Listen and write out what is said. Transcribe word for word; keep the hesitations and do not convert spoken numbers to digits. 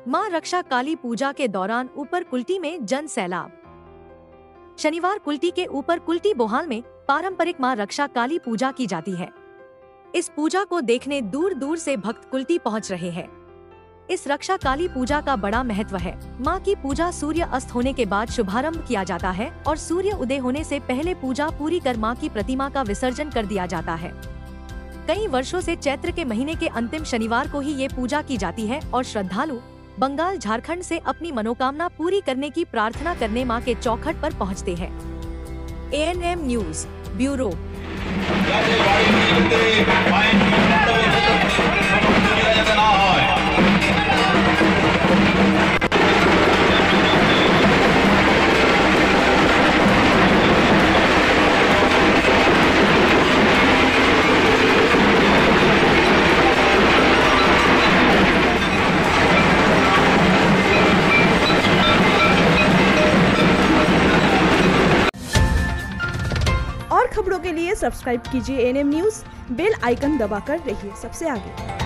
मां रक्षा काली पूजा के दौरान ऊपर कुल्टी में जन सैलाब। शनिवार कुल्टी के ऊपर कुल्टी बोहाल में पारंपरिक मां रक्षा काली पूजा की जाती है। इस पूजा को देखने दूर दूर से भक्त कुल्टी पहुंच रहे हैं। इस रक्षा काली पूजा का बड़ा महत्व है। मां की पूजा सूर्य अस्त होने के बाद शुभारंभ किया जाता है और सूर्य उदय होने से पहले पूजा पूरी कर मां की प्रतिमा का विसर्जन कर दिया जाता है। कई वर्षों से चैत्र के महीने के अंतिम शनिवार को ही ये पूजा की जाती है और श्रद्धालु बंगाल झारखंड से अपनी मनोकामना पूरी करने की प्रार्थना करने मां के चौखट पर पहुंचते हैं। A N M news bureau. और खबरों के लिए सब्सक्राइब कीजिए A N M news, bell icon दबाकर रहिए सबसे आगे।